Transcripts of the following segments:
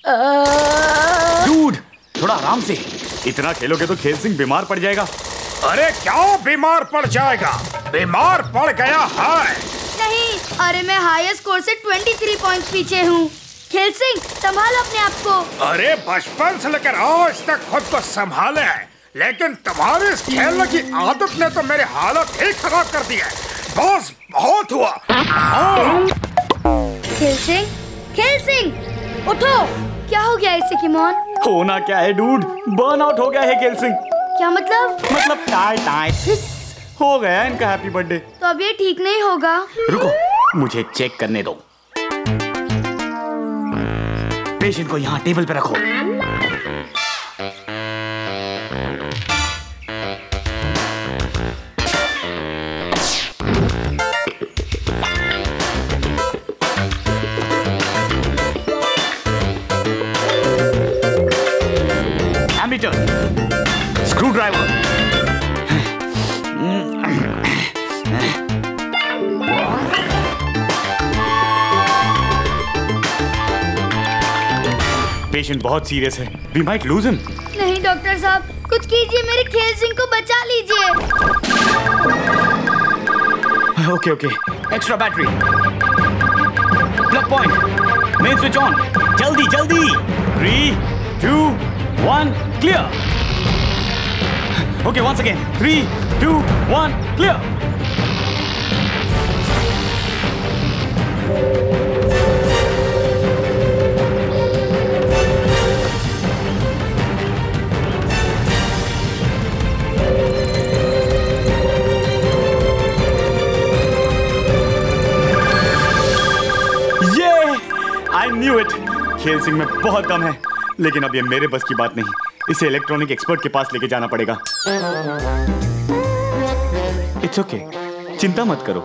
Dude, थोड़ा आराम से। इतना खेलोगे तो खेल सिंह बीमार पड़ जाएगा। अरे क्यों बीमार पड़ जाएगा? बीमार पड़ गया है। नहीं, अरे मैं हाईएस्ट स्कोर से 23 पॉइंट पीछे हूँ। खेल सिंह, संभालो अपने आप को। अरे बचपन से लेकर आज तक खुद को संभाले है, लेकिन तुम्हारी इस खेलने की आदत ने तो मेरी हालत ही खराब कर दी है। बॉस, बहुत हुआ। खेल सिंह, उठो। क्या हो गया इसे कीमोन? होना क्या है डूड, बर्न आउट हो गया है खेल सिंह। क्या मतलब? मतलब टाई हो गया इनका हैप्पी बर्थडे। तो अब ये ठीक नहीं होगा। रुको, मुझे चेक करने दो। पेशेंट को यहाँ टेबल पे रखो। Ammeter, screwdriver. पेशेंट बहुत सीरियस है। We might lose him. नहीं डॉक्टर साहब, कुछ कीजिए, मेरे खेल सिंह को बचा लीजिए। Okay, extra battery, plug point, main switch on, जल्दी 3, 2, 1, clear. Okay, once again, 3, 2, 1, clear. I knew it. खेल सिंह में बहुत दम है, लेकिन अब ये मेरे बस की बात नहीं। इसे इलेक्ट्रॉनिक एक्सपर्ट के पास लेके जाना पड़ेगा। इट्स ओके, चिंता मत करो।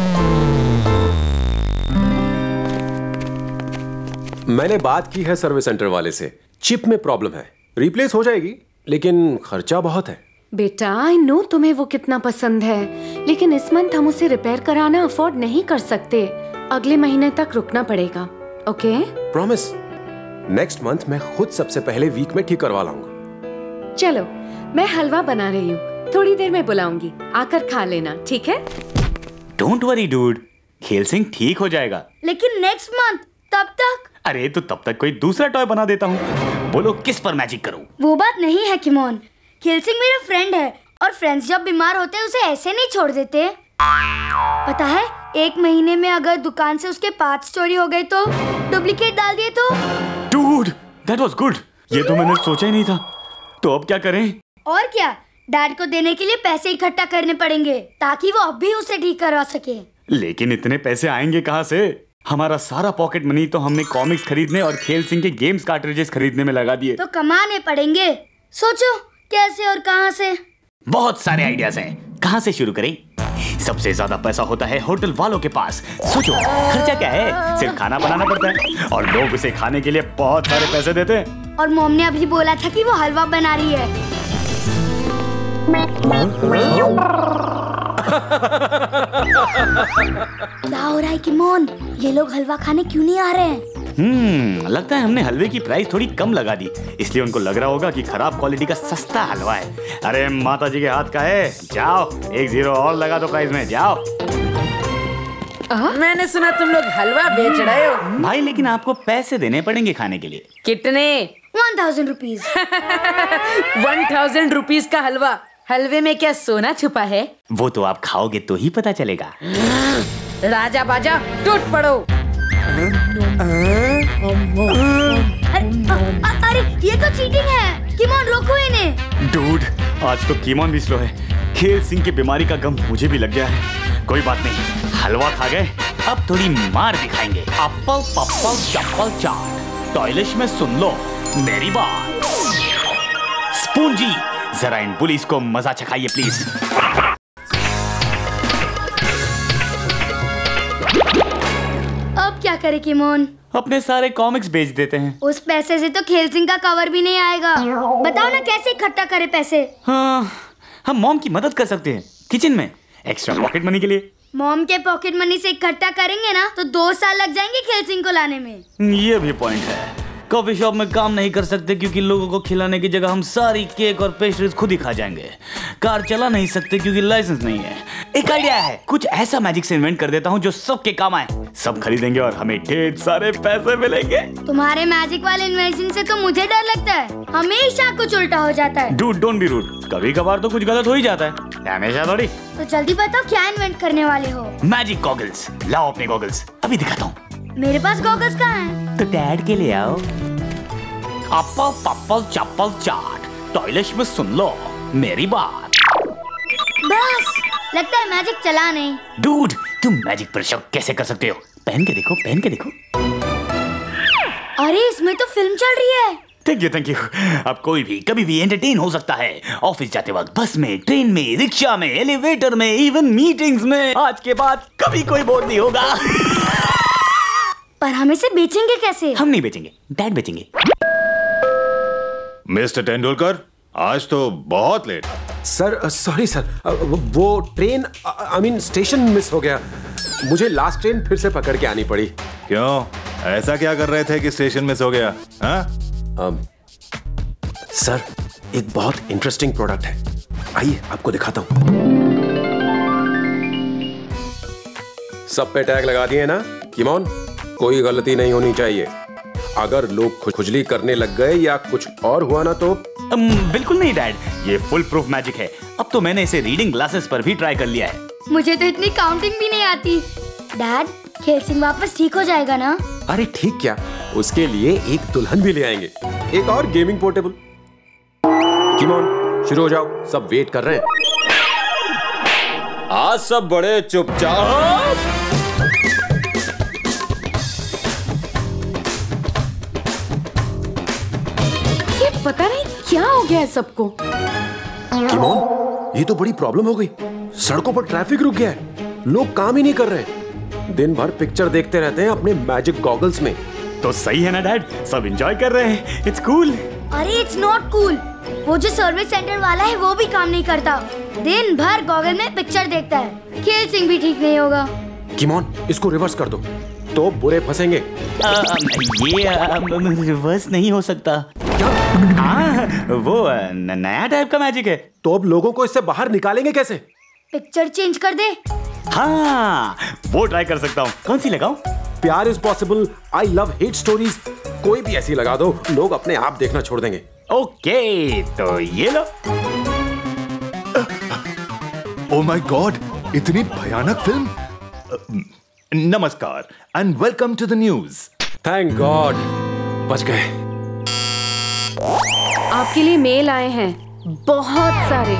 मैंने बात की है सर्विस सेंटर वाले से। चिप में प्रॉब्लम है, रिप्लेस हो जाएगी, लेकिन खर्चा बहुत है। बेटा, आई नो तुम्हें वो कितना पसंद है, लेकिन इस मंथ हम उसे रिपेयर कराना अफोर्ड नहीं कर सकते। अगले महीने तक रुकना पड़ेगा। ओके? प्रॉमिस। नेक्स्ट मंथ मैं खुद सबसे पहले वीक में ठीक करवा लाऊंगा। चलो, मैं हलवा बना रही हूँ, थोड़ी देर में बुलाऊंगी, आकर खा लेना, ठीक है? डोंट वरी डूड, खेल सिंह ठीक हो जाएगा। लेकिन नेक्स्ट मंथ, तब तक? अरे तो तब तक कोई दूसरा टॉय बना देता हूँ। बोलो किस पर मैजिक करूँ? वो बात नहीं है कीमोन, खेल सिंह मेरा फ्रेंड है, और फ्रेंड्स जब बीमार होते हैं उसे ऐसे नहीं छोड़ देते। पता है, 1 महीने में अगर दुकान से उसके पार्ट्स चोरी हो गए तो, डुप्लीकेट डाल दिए तो। Dude, that was good. ये तो मैंने सोचा ही नहीं था। तो अब क्या करें? और क्या, डैड को देने के लिए पैसे इकट्ठा करने पड़ेंगे, ताकि वो अब भी उसे ठीक करवा सके। लेकिन इतने पैसे आएंगे कहाँ से? हमारा सारा पॉकेट मनी तो हमने कॉमिक्स खरीदने और खेल सिंह के गेम्स कार्ट्रिजेस खरीदने में लगा दिए। तो कमाने पड़ेंगे। सोचो कैसे और कहाँ से? बहुत सारे आइडियाज हैं। कहाँ से शुरू करें? सबसे ज्यादा पैसा होता है होटल वालों के पास। सोचो, खर्चा क्या है? सिर्फ खाना बनाना पड़ता है, और लोग उसे खाने के लिए बहुत सारे पैसे देते हैं। और मॉम ने अभी बोला था कि वो हलवा बना रही है। क्या हो रहा है कीमोन? ये लोग हलवा खाने क्यों नहीं आ रहे हैं? लगता है हमने हलवे की प्राइस थोड़ी कम लगा दी, इसलिए उनको लग रहा होगा कि खराब क्वालिटी का सस्ता हलवा है। अरे माता जी के हाथ का है, जाओ 1 0 और लगा दो प्राइस में, जाओ। मैंने सुना तुम लोग हलवा बेच रहे हो। भाई, लेकिन आपको पैसे देने पड़ेंगे खाने के लिए। कितने? 1000 रुपीज। 1000 रुपीज का हलवा? हलवे में क्या सोना छुपा है? वो तो आप खाओगे तो ही पता चलेगा। राजा बाजा, टूट पड़ो। अरे ये तो चीटिंग है। कीमोन, रोको इन्हें। डूड, आज तो कीमोन भी स्लो है। खेल सिंह की बीमारी का गम मुझे भी लग गया है। कोई बात नहीं, हलवा खा गए, अब थोड़ी मार दिखाएंगे। अप्पल पप्पल चप्पल चाट, टॉयलिश में सुन लो मेरी बात। स्पून जी, जरा इन पुलिस को मजा चखाइए प्लीज। अब क्या करे कीमोन? अपने सारे कॉमिक्स बेच देते हैं। उस पैसे से तो खेल सिंह का कवर भी नहीं आएगा। बताओ ना कैसे इकट्ठा करे पैसे? हाँ, हम मॉम की मदद कर सकते हैं किचन में, एक्स्ट्रा पॉकेट मनी के लिए। मॉम के पॉकेट मनी से इकट्ठा करेंगे ना तो 2 साल लग जाएंगे खेल सिंह को लाने में। ये भी पॉइंट है। कॉफी शॉप में काम नहीं कर सकते क्योंकि लोगों को खिलाने की जगह हम सारी केक और पेस्ट्रीज खुद ही खा जाएंगे। कार चला नहीं सकते क्योंकि लाइसेंस नहीं है। एक आइडिया है, कुछ ऐसा मैजिक से इन्वेंट कर देता हूँ जो सबके काम आए। सब खरीदेंगे और हमें ढेर सारे पैसे मिलेंगे। तुम्हारे मैजिक वाले इन्वेंशन से तो मुझे डर लगता है, हमेशा कुछ उल्टा हो जाता है। डूड डोंट बी रूड, कभी कभार तो कुछ गलत हो ही जाता है, हमेशा थोड़ी। तो जल्दी बताओ क्या इन्वेंट करने वाले हो। मैजिक गॉगल्स, लाओ अपने गॉगल्स, अभी दिखाता हूँ। मेरे पास गॉगल्स कहाँ हैं? तो डैड के लिए आओ। अप्पल पप्पल चप्पल चाट, टॉयलेट में सुन लो मेरी बात। बस लगता है मैजिक चला नहीं। डूड, तुम मैजिक पर शक कैसे कर सकते हो? पहन के देखो, पहन के देखो। अरे इसमें तो फिल्म चल रही है। Thank you. अब कोई भी कभी भी एंटरटेन हो सकता है। ऑफिस जाते वक्त, बस में, ट्रेन में, रिक्शा में, एलिवेटर में, इवन मीटिंग्स में। आज के बाद कभी कोई बोर नहीं होगा। पर हम इसे बेचेंगे कैसे? हम नहीं बेचेंगे, डैड बेचेंगे। मिस्टर तेंदुलकर, आज तो बहुत लेट। सर सॉरी सर, वो train I mean station miss हो गया। मुझे लास्ट ट्रेन फिर से पकड़ के आनी पड़ी। क्यों, ऐसा क्या कर रहे थे कि स्टेशन मिस हो गया? सर एक बहुत इंटरेस्टिंग प्रोडक्ट है, आइए आपको दिखाता हूं। सब पे टैग लगा दिए ना कीमोन? कोई गलती नहीं होनी चाहिए। अगर लोग खुजली करने लग गए या कुछ और हुआ ना तो बिल्कुल नहीं डैड, ये फुल प्रूफ मैजिक है। अब तो मैंने इसे रीडिंग ग्लासेस पर भी ट्राई कर लिया है। मुझे तो इतनी काउंटिंग भी नहीं आती। डैड, खेल सिंह वापस ठीक हो जाएगा ना? अरे ठीक क्या, उसके लिए एक दुल्हन भी ले आएंगे, एक और गेमिंग पोर्टेबल। कीमोन शुरू हो जाओ, सब वेट कर रहे हैं। आज सब बड़े चुपचाप। ये पता नहीं क्या हो गया है सबको। कीमोन, ये तो बड़ी प्रॉब्लम हो गई। सड़कों पर ट्रैफिक रुक गया है, लोग काम ही नहीं कर रहे। दिन भर पिक्चर देखते रहते हैं अपने मैजिक गॉगल्स में। तो सही है ना डैड, सब एंजॉय कर रहे हैं। It's cool. अरे इट्स नॉट कूल। वो जो सर्विस सेंटर वाला है वो भी काम नहीं करता, दिन भर गॉगल में पिक्चर देखता है। खेल सिंह भी ठीक नहीं होगा। कीमोन इसको रिवर्स कर दो तो बुरे फंसेंगे। ये रिवर्स नहीं हो सकता। हाँ, वो नया टाइप का मैजिक है। तो अब लोगों को इससे बाहर निकालेंगे कैसे? पिक्चर चेंज कर दे। हाँ, वो ट्राई कर सकता हूँ। कौन सी लगाऊं? प्यार is possible, I love hate stories, कोई भी ऐसी लगा दो, लोग अपने आप देखना छोड़ देंगे। ओके, तो ये लो। ओह माय गॉड, इतनी भयानक फिल्म। नमस्कार and welcome to the news. Thank god, बच गए। आपके लिए मेल आए हैं बहुत सारे।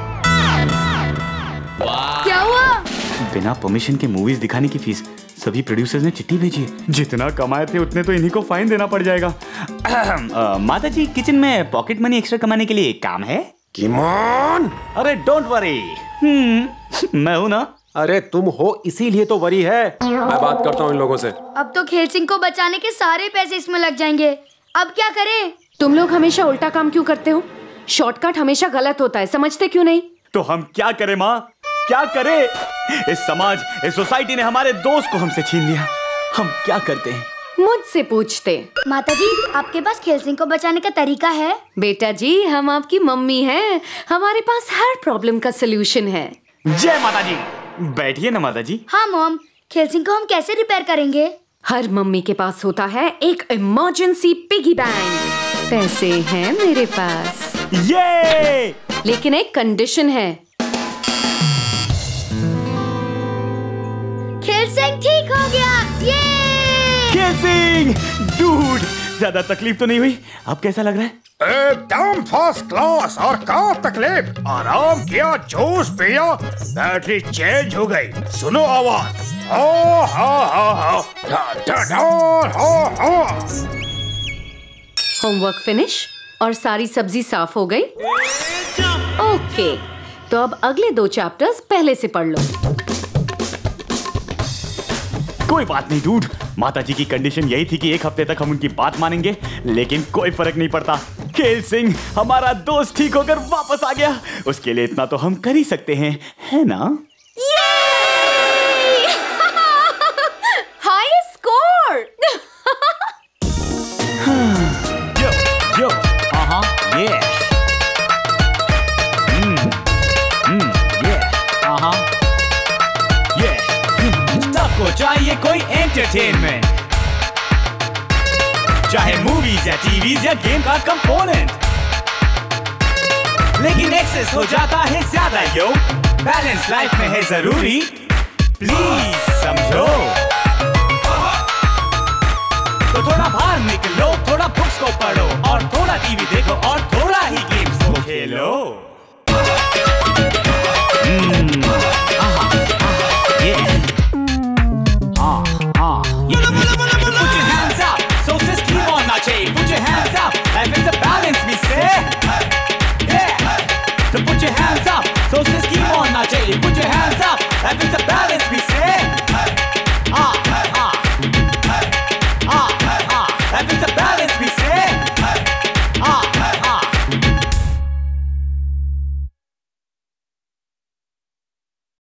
क्या हुआ? बिना परमिशन के मूवीज दिखाने की फीस सभी प्रोड्यूसर्स ने चिट्ठी भेजी है। जितना कमाए थे उतने तो इन्हीं को फाइन देना पड़ जाएगा। माता जी, किचन में पॉकेट मनी एक्स्ट्रा कमाने के लिए काम है? कीमोन! अरे डोंट वरी, मैं हूं ना। अरे तुम हो, इसीलिए तो वरी है। मैं बात करता हूँ इन लोगों से। अब तो खेल सिंह को बचाने के सारे पैसे इसमें लग जाएंगे। अब क्या करें? तुम लोग हमेशा उल्टा काम क्यों करते हो? शॉर्टकट हमेशा गलत होता है, समझते क्यों नहीं? तो हम क्या करें माँ, क्या करें? इस समाज, इस सोसाइटी ने हमारे दोस्त को हमसे छीन लिया। हम क्या करते हैं? मुझसे पूछते। माता जी, आपके पास खेल सिंह को बचाने का तरीका है? बेटा जी, हम आपकी मम्मी हैं, हमारे पास हर प्रॉब्लम का सलूशन है। जय माता जी। बैठिए ना माता जी। हाँ मॉम, खेल सिंह को हम कैसे रिपेयर करेंगे? हर मम्मी के पास होता है एक इमरजेंसी पिगी बैंक। पैसे हैं मेरे पास, ये लेकिन एक कंडीशन है। खेल सिंह ठीक हो गया। ये खेल सिंह, डूड, ज्यादा तकलीफ तो नहीं हुई? अब कैसा लग रहा है? एकदम फर्स्ट क्लास। और कहाँ तकलीफ? आराम किया, जूस पिया, बैटरी चेंज हो गई। सुनो आवाज। हो हो होमवर्क फिनिश और सारी सब्जी साफ हो गई। ओके, तो अब अगले 2 चैप्टर्स पहले से पढ़ लो। कोई बात नहीं डूड, माता जी की कंडीशन यही थी कि 1 हफ्ते तक हम उनकी बात मानेंगे, लेकिन कोई फर्क नहीं पड़ता। खेल सिंह हमारा दोस्त ठीक होकर वापस आ गया। उसके लिए इतना तो हम कर ही सकते हैं, है ना? High score. चाहिए कोई एंटरटेनमेंट, चाहे मूवीज या टीवीज या गेम का कंपोनेंट, लेकिन एक्सेस हो जाता है ज्यादा यो। बैलेंस लाइफ में है जरूरी, प्लीज